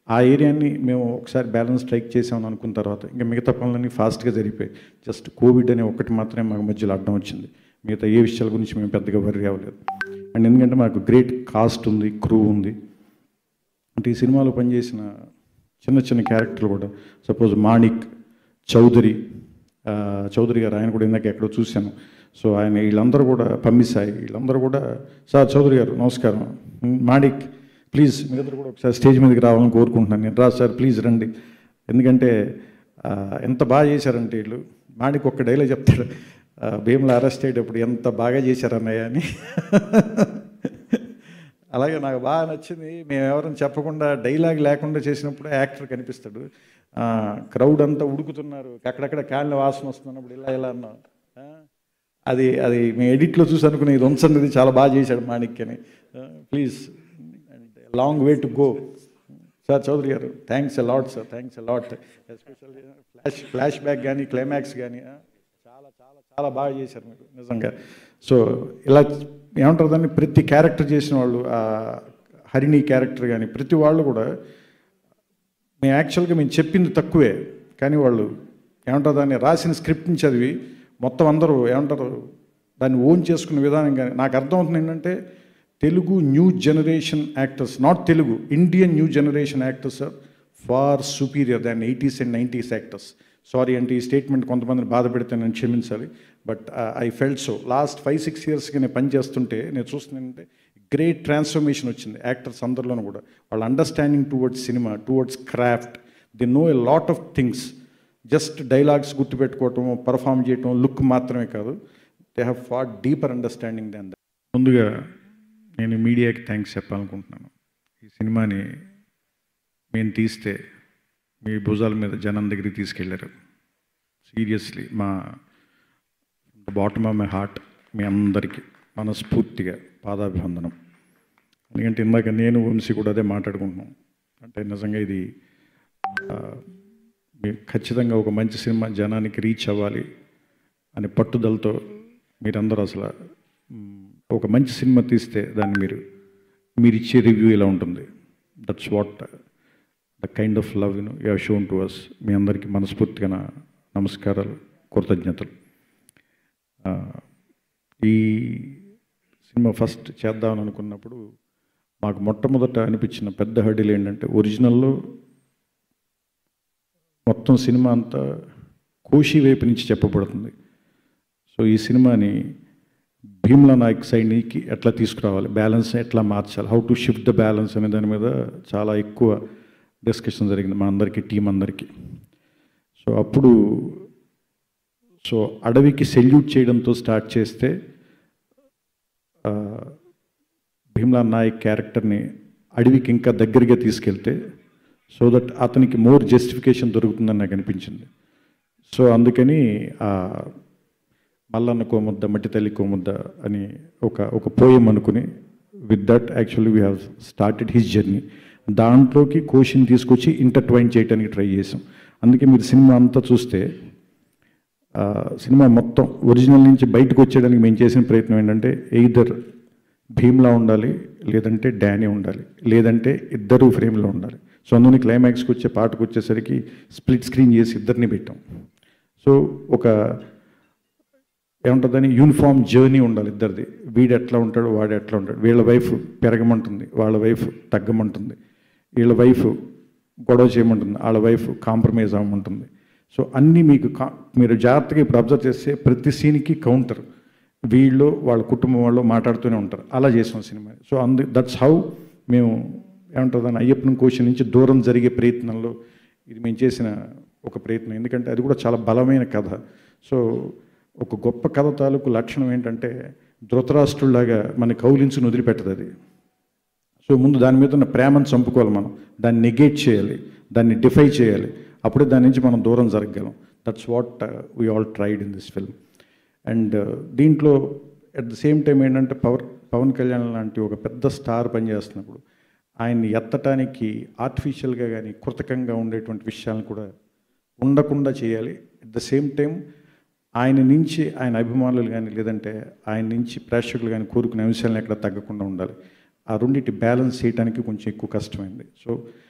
ఆ ఏరియాని మేము ఒకసారి బ్యాలెన్స్ స్ట్రైక్ చేసామని అనుకున్న తర్వాత ఇంకా మిగతా పనులన్నీ ఫాస్ట్గా జరిగిపోయి జస్ట్ కోవిడ్ అనే ఒకటి మాత్రమే మాకు మధ్యలో అడ్డం వచ్చింది. మిగతా ఏ విషయాల గురించి మేము పెద్దగా వర్రీ అవ్వలేదు. అండ్ ఎందుకంటే మాకు గ్రేట్ కాస్ట్ ఉంది, క్రూ ఉంది. అంటే ఈ సినిమాలో పనిచేసిన చిన్న చిన్న క్యారెక్టర్లు కూడా సపోజ్ మాణిక్ చౌదరి గారు, ఆయన కూడా ఇందాక ఎక్కడో చూశాను. సో ఆయన వీళ్ళందరూ కూడా పంపిస్తాయి, వీళ్ళందరూ కూడా సార్ చౌదరి గారు నమస్కారం, మాణిక్ ప్లీజ్ మీరందరూ కూడా ఒకసారి స్టేజ్ మీదకి రావాలని కోరుకుంటున్నాను. నేను రా సార్ ప్లీజ్ రండి. ఎందుకంటే ఎంత బాగా చేశారంటే వీళ్ళు. మాణిక్ ఒక్క డైలాగ్ చెప్తాడు, భీమ్లా అరెస్ట్ అయ్యేటప్పుడు ఎంత బాగా చేశారన్నయ్య అని. అలాగే నాకు బాగా నచ్చింది, మేము ఎవరైనా చెప్పకుండా డైలాగ్ లేకుండా చేసినప్పుడు యాక్టర్ కనిపిస్తాడు. క్రౌడ్ అంతా ఉడుకుతున్నారు, అక్కడక్కడ కాళ్ళ వాసన వస్తున్నప్పుడు ఇలా అన్నాం. అది మేము ఎడిట్లో చూసి అనుకునే ఇది ఉంచండి, చాలా బాగా చేశాడు మాణిక్ అని. Please long way to go sir Chaudhary గారు, thanks a lot sir, thanks a lot. Especially flashback కానీ క్లైమాక్స్ కానీ చాలా చాలా చాలా బాగా చేశారు మీరు నిజంగా. సో ఇలా ఏమంటారు దాన్ని, ప్రతి క్యారెక్టర్ చేసిన వాళ్ళు, హరిణి క్యారెక్టర్ కానీ ప్రతి వాళ్ళు కూడా మేము యాక్చువల్గా మేము చెప్పింది తక్కువే, కానీ వాళ్ళు ఏమంటారు దాన్ని రాసిన స్క్రిప్ట్ని చదివి మొత్తం అందరూ ఏమంటారు దాన్ని ఓన్ చేసుకునే విధానం. కానీ నాకు అర్థమవుతుంది ఏంటంటే Telugu new generation actors, not Telugu, Indian new generation actors are far superior than 80s and 90s actors. Sorry అంటే ఈ స్టేట్మెంట్ కొంతమందిని బాధ పెడితే నేను క్షమించాలి, but I felt so. Last 5-6 yearsగా నేను పనిచేస్తుంటే నేను చూస్తున్నానంటే గ్రేట్ ట్రాన్స్ఫర్మేషన్ వచ్చింది యాక్టర్స్ అందరిలోనూ కూడా. వాళ్ళ understanding towards cinema, towards craft, they know a lot of things. Just dialogues గుర్తుపెట్టుకోవటం, పర్ఫామ్ చేయటం, లుక్ మాత్రమే కాదు, they have far deeper understanding than that. ముందుగా నేను మీడియాకి థ్యాంక్స్ చెప్పాలనుకుంటున్నాను. ఈ సినిమాని మేము తీస్తే మీ భుజాల మీద జనం దగ్గరికి తీసుకెళ్ళారు. సీరియస్లీ మా బాటమ్ ఆఫ్ మై హార్ట్ మీ అందరికీ మనస్ఫూర్తిగా పాదాభివందనం. ఎందుకంటే ఇందాక నేను వంశీ కూడా అదే మాట్లాడుకుంటున్నాం. అంటే నిజంగా ఇది ఖచ్చితంగా ఒక మంచి సినిమా జనానికి రీచ్ అవ్వాలి అనే పట్టుదలతో మీరందరూ అసలు ఒక మంచి సినిమా తీస్తే దాన్ని మీరు ఇచ్చే రివ్యూ ఇలా ఉంటుంది. That's what the kind of love you have shown to us. మీ అందరికీ మనస్ఫూర్తిగా నా నమస్కారాలు, కృతజ్ఞతలు. ఈ సినిమా ఫస్ట్ చేద్దామని అనుకున్నప్పుడు మాకు మొట్టమొదట అనిపించిన పెద్ద హర్డిల్ ఏంటంటే, ఒరిజినల్లో మొత్తం సినిమా అంతా కోశీ వైపు నుంచి చెప్పబడుతుంది. సో ఈ సినిమాని భీమ్లా నాయక్ సైడ్కి ఎట్లా తీసుకురావాలి, బ్యాలెన్స్ ఎట్లా మార్చాలి, how to shift the balance అనే దాని మీద చాలా ఎక్కువ డిస్కషన్ జరిగింది మా అందరికీ, టీం అందరికీ. సో అప్పుడు అడవికి సెల్యూట్ చేయడంతో స్టార్ట్ చేస్తే భీమ్లా నాయక్ క్యారెక్టర్ని అడవికి ఇంకా దగ్గరగా తీసుకెళ్తే సో దట్ అతనికి మోర్ జస్టిఫికేషన్ దొరుకుతుందని నాకు అనిపించింది. సో అందుకని మల్లన్న కోముద్ద మట్టి తల్లి కోముద్ద అని ఒక పోయం అనుకుని, with that actually we have started his journey. దాంట్లోకి కోషిని తీసుకొచ్చి ఇంటర్ట్వైన్ చేయడానికి ట్రై చేసాం. అందుకే మీరు సినిమా అంతా చూస్తే సినిమా మొత్తం ఒరిజినల్ నుంచి బయటకు వచ్చేయడానికి మేము చేసిన ప్రయత్నం ఏంటంటే, ఎయిదర్ భీమ్లా ఉండాలి, లేదంటే డానీ ఉండాలి, లేదంటే ఇద్దరు ఫ్రేమ్లో ఉండాలి. సో అందుకని క్లైమాక్స్కి వచ్చే పాటకు వచ్చేసరికి స్ప్లిట్ స్క్రీన్ చేసి ఇద్దరిని పెట్టాం. సో ఒక ఏముంటుందని యూనిఫామ్ జర్నీ ఉండాలి ఇద్దరిది. వీడు ఎట్లా ఉంటాడు, వాడు ఎట్లా ఉంటాడు. వీళ్ళ వైఫ్ పెరగమంటుంది, వాళ్ళ వైఫ్ తగ్గమంటుంది. వీళ్ళ వైఫ్ గొడవ చేయమంటుంది, వాళ్ళ వైఫ్ కాంప్రమైజ్ అవ్వమంటుంది. సో అన్నీ మీరు జాగ్రత్తగా ఇప్పుడు అబ్జర్వ్ చేస్తే ప్రతి సీన్కి కౌంటర్ వీళ్ళు వాళ్ళ కుటుంబం వాళ్ళు మాట్లాడుతూనే ఉంటారు. అలా చేసాం సినిమా. సో దట్స్ హౌ మేము ఏమంటుందని అయ్యప్పన్ కోశం నుంచి దూరం జరిగే ప్రయత్నంలో ఇది మేము చేసిన ఒక ప్రయత్నం. ఎందుకంటే అది కూడా చాలా బలమైన కథ. సో ఒక గొప్ప కథ తాలూకు లక్షణం ఏంటంటే, ధృతరాష్ట్రులాగా మన కౌలించుని వదిలిపెట్టదు అది. సో ముందు దాని మీద ఉన్న ప్రేమను చంపుకోవాలి, మనం దాన్ని నెగేట్ చేయాలి, దాన్ని డిఫై చేయాలి, అప్పుడే దాని నుంచి మనం దూరం జరగగలం. That's what we all tried in this film. And దీంట్లో అట్ ద సేమ్ టైం ఏంటంటే పవన్ కళ్యాణ్ లాంటి ఒక పెద్ద స్టార్ పనిచేస్తున్నప్పుడు ఆయన్ని ఎత్తటానికి ఆర్టిఫిషియల్గా కానీ కృతకంగా ఉండేటువంటి విషయాలను కూడా ఉండకుండా చేయాలి. అట్ ద సేమ్ టైం ఆయన నుంచి ఆయన అభిమానులు కానీ లేదంటే ఆయన నుంచి ప్రేక్షకులు కానీ కోరుకునే అంశాలను ఎక్కడ తగ్గకుండా ఉండాలి. ఆ రెండింటి బ్యాలెన్స్ చేయడానికి కొంచెం ఎక్కువ కష్టమైంది. సో